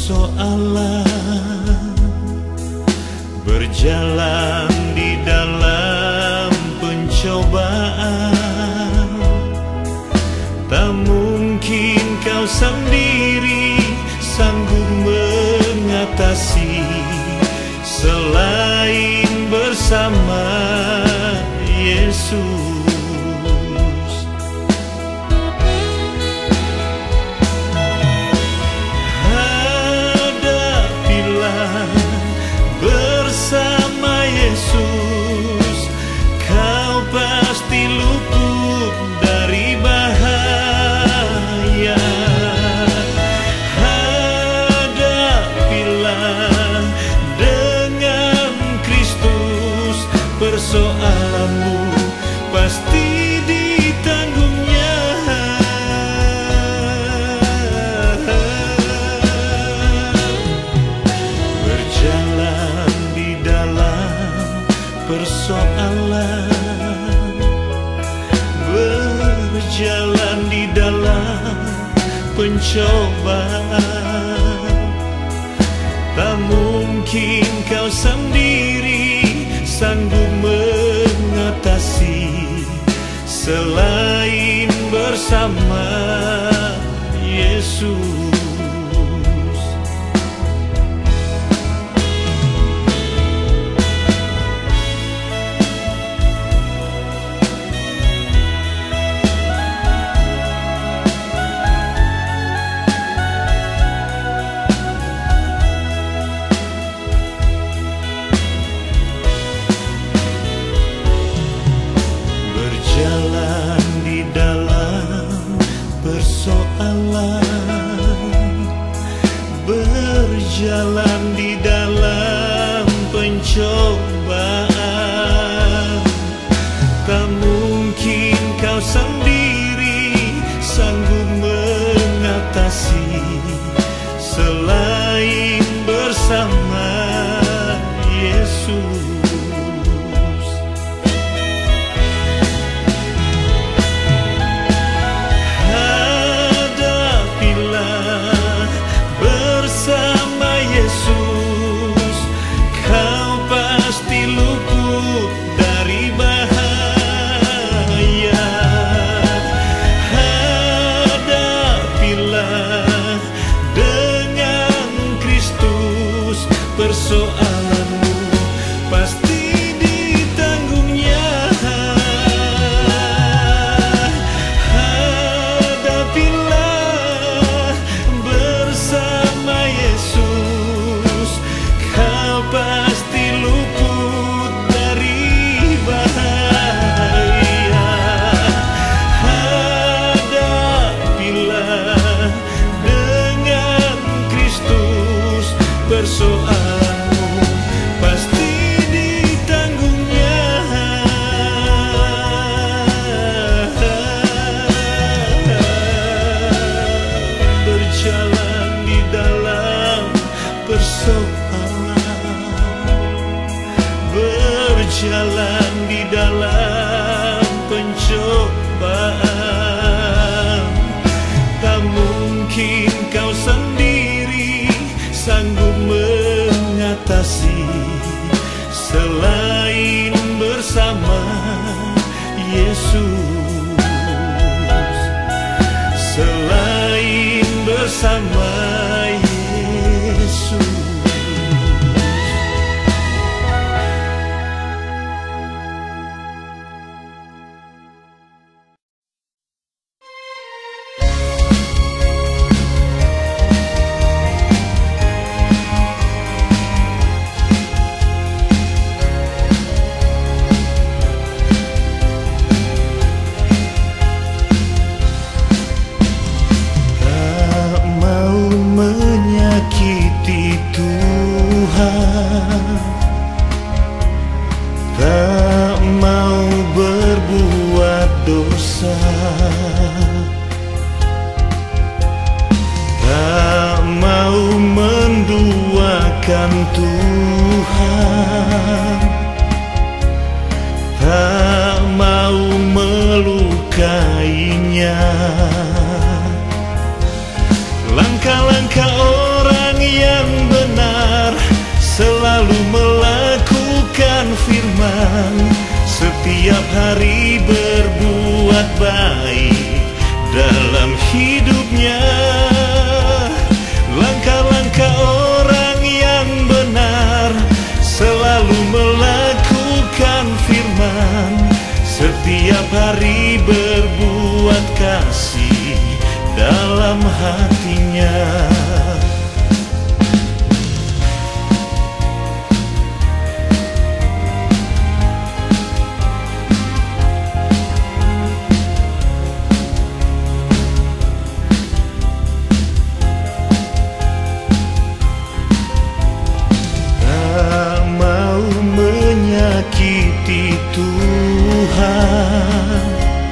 persoalan, berjalan di dalam pencobaan. Tak mungkin kau sendiri sanggup mengatasi selain bersama Yesus. Hadapilah bersama Yesus, kau pasti luput dari bahaya. Hadapilah dengan Kristus, persoalanmu pasti ditanggungnya. Berjalan di dalam persoalan, berjalan di dalam pencobaan. Tak mungkin kau sendiri sanggup mengatasi selain bersama Yesus. Berjalan di dalam persoalan, berjalan di dalam pencobaan. Tak mungkin kau sendiri sanggup mengatasi selain bersama Yesus. Yesus, kau pasti luput dari bahaya. Hadapilah dengan Kristus, persoalanmu pasti ditanggungnya. Hadapilah bersama Yesus, pasti luput dari bahaya. Hadapilah dengan Kristus, persoalanmu pasti ditanggungnya. Berjalan di dalam persoalan, berjalan di dalam pencobaan. Tak mungkin kau sendiri sanggup mengatasi selain bersama Yesus, selain bersama Yesus. Tak mau hari berbuat baik dalam hidupnya. Langkah-langkah orang yang benar selalu melakukan firman, setiap hari berbuat kasih dalam hatinya. Menyakiti Tuhan,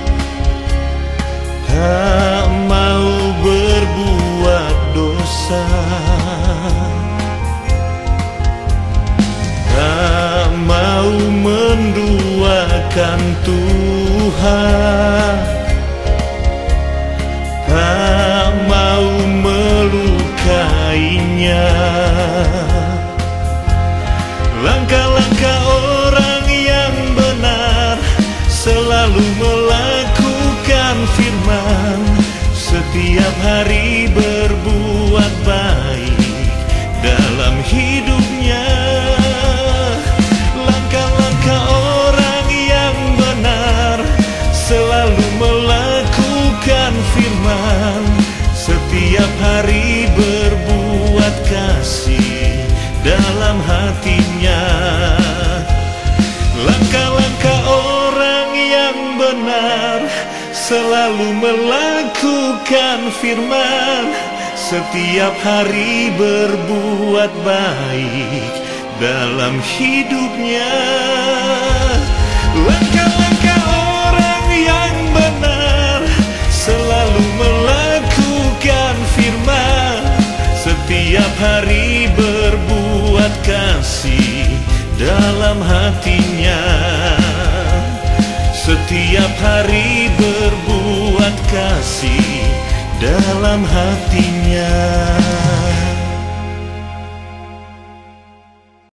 tak mau berbuat dosa, tak mau menduakan Tuhan, tak mau melukainya. Langkah-langkah orang yang benar selalu melakukan firman, setiap hari berbuat baik dalam hidupnya. Langkah-langkah orang yang benar selalu melakukan firman, setiap hari berbuat kasih dalam hatinya. Langkah-langkah orang yang benar selalu melakukan firman, setiap hari berbuat baik dalam hidupnya. Langkah-langkah orang yang benar selalu melakukan firman, setiap hari berbuat kasih dalam hatinya. Setiap hari berbuat kasih dalam hatinya.